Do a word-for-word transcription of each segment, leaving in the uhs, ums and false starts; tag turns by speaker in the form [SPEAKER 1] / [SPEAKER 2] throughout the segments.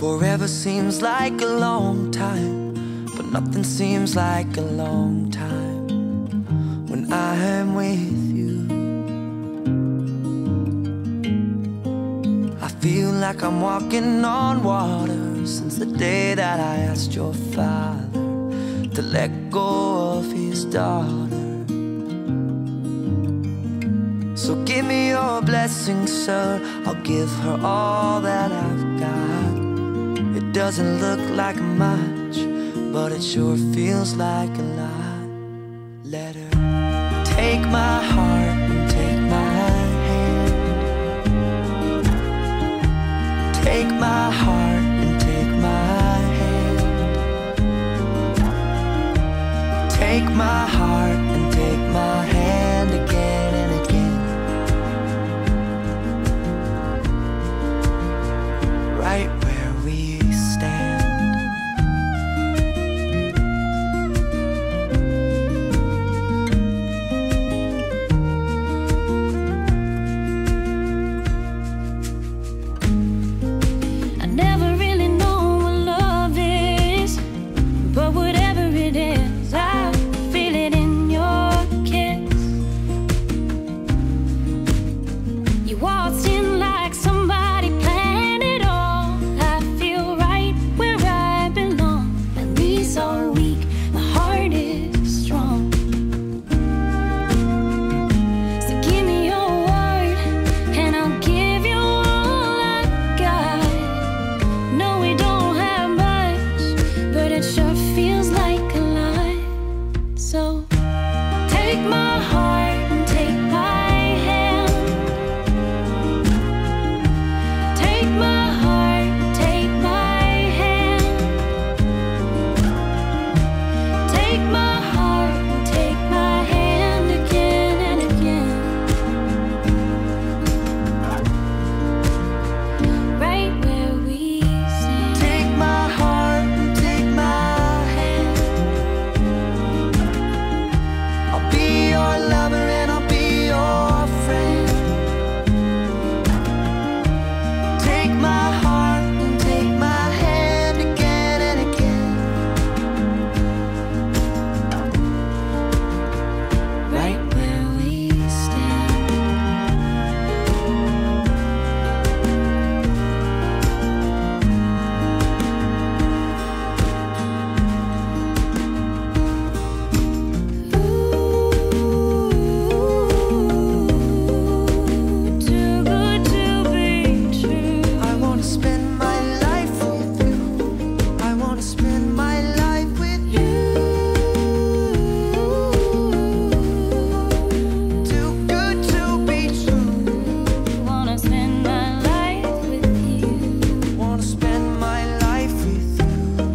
[SPEAKER 1] Forever seems like a long time, but nothing seems like a long time when I am with you. I feel like I'm walking on water since the day that I asked your father to let go of his daughter. So give me your blessing, sir, I'll give her all that I've got. It doesn't look like much, but it sure feels like a lot. Let her take my heart and take my hand. Take my heart and take my hand. Take my heart and take my hand again and again. Right where we stand.
[SPEAKER 2] I never really know what love is, but whatever it is, I feel it in your kiss. You waltzed in like somebody planned it all. I feel right where I belong. My knees are weak, my heart is strong. So give me your word, and I'll give you all I got. No, we don't have much, but it sure feels like a lot. So take my heart and take my hand. Take my heart, take my hand. Take my heart and take my hand again and again. Right where we stand.
[SPEAKER 1] Take my heart and take my hand. I'll be your lover and I'll be your friend. Take my heart and take my hand again and again. Right where we stand.
[SPEAKER 2] Too good to be true.
[SPEAKER 1] I wanna spend my life with you. I wanna spend my life with you. Too good to be true.
[SPEAKER 2] Wanna spend my life with you.
[SPEAKER 1] Wanna spend my life with you.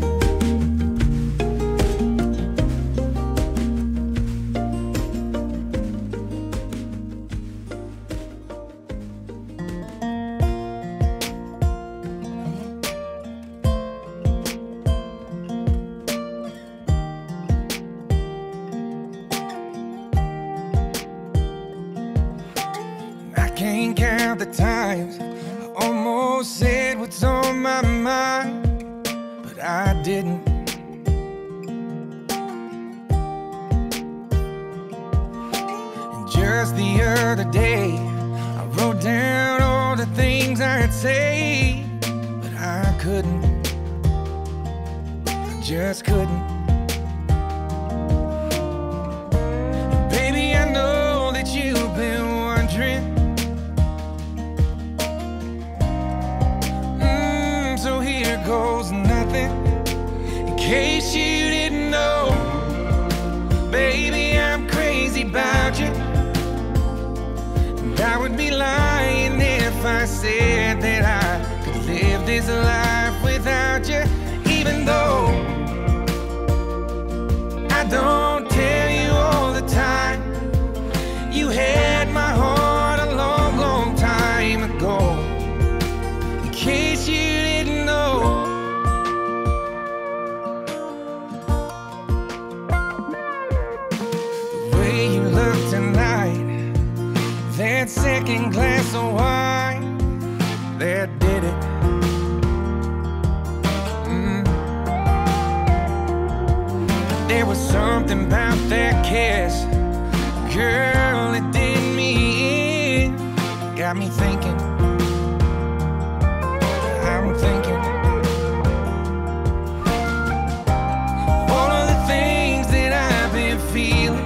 [SPEAKER 3] I can't count the times I almost said what's on my mind, but I didn't. And just the other day, I wrote down all the things I'd say, but I couldn't. I just couldn't. And baby, I know that you've been wondering. Mm, so here goes nothing. In case you didn't know, baby, I'm crazy about you. And I would be lying if I said that I could live this life without you. Even though I don't tell you all the time, you had my heart a long, long time ago. In case you didn't know, the way you look tonight, that second glass of wine, that did it. was something about that kiss, girl, it did me in. Got me thinking, I'm thinking all of the things that I've been feeling.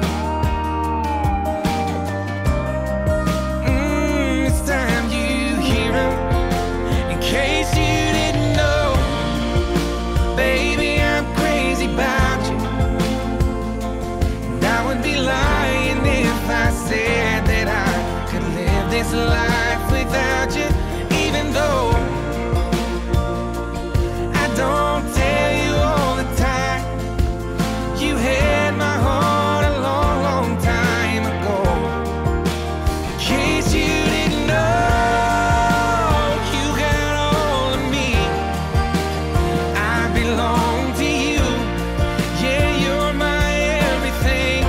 [SPEAKER 3] Mm, it's time you hear 'em. In case you didn't know, baby, I'm crazy about you. And I would be lying if I said that I could live this life without you, even though I don't tell you all the time. You had my heart a long, long time ago. In case you didn't know, you got all of me. I belong to you. Yeah, you're my everything.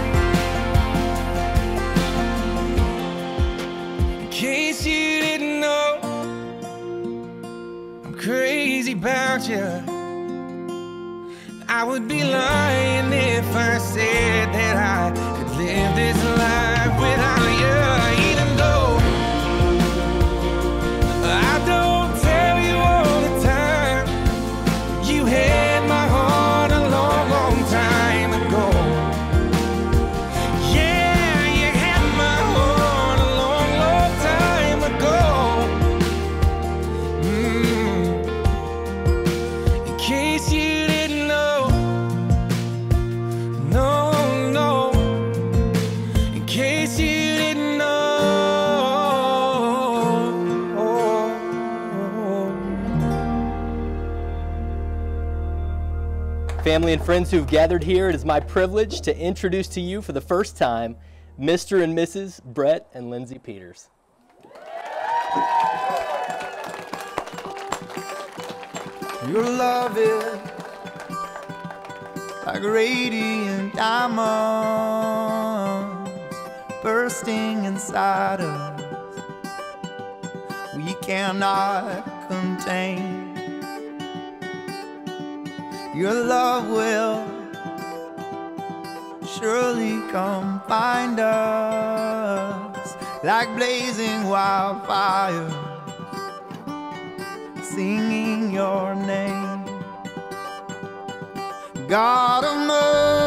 [SPEAKER 3] In case you didn't know, I'm crazy about you. I would be lying if I said that I could live this life without you, even though I don't tell you all the time. You had my heart a long, long time ago. Yeah, you had my heart a long, long time ago. Mm. In case you didn't know, no, no. In case you didn't know.
[SPEAKER 4] Family and friends who've gathered here, it is my privilege to introduce to you for the first time Mister and Missus Brett and Lindsey Peters.
[SPEAKER 1] Your love is like radiant diamonds bursting inside us. We cannot contain. Your love will surely come find us like blazing wildfires, singing your name. God of mercy,